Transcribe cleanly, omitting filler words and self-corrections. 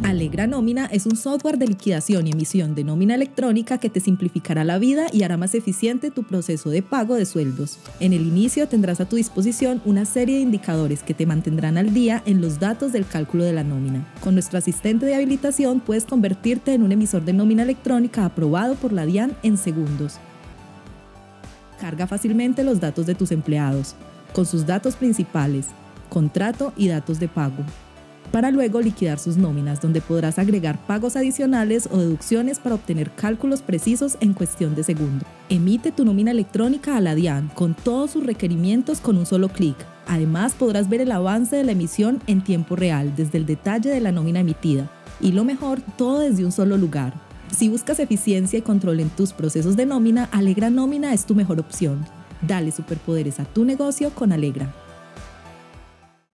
Alegra Nómina es un software de liquidación y emisión de nómina electrónica que te simplificará la vida y hará más eficiente tu proceso de pago de sueldos. En el inicio tendrás a tu disposición una serie de indicadores que te mantendrán al día en los datos del cálculo de la nómina. Con nuestro asistente de habilitación puedes convertirte en un emisor de nómina electrónica aprobado por la DIAN en segundos. Carga fácilmente los datos de tus empleados, con sus datos principales, contrato y datos de pago, para luego liquidar sus nóminas, donde podrás agregar pagos adicionales o deducciones para obtener cálculos precisos en cuestión de segundos. Emite tu nómina electrónica a la DIAN con todos sus requerimientos con un solo clic. Además, podrás ver el avance de la emisión en tiempo real, desde el detalle de la nómina emitida. Y lo mejor, todo desde un solo lugar. Si buscas eficiencia y control en tus procesos de nómina, Alegra Nómina es tu mejor opción. Dale superpoderes a tu negocio con Alegra.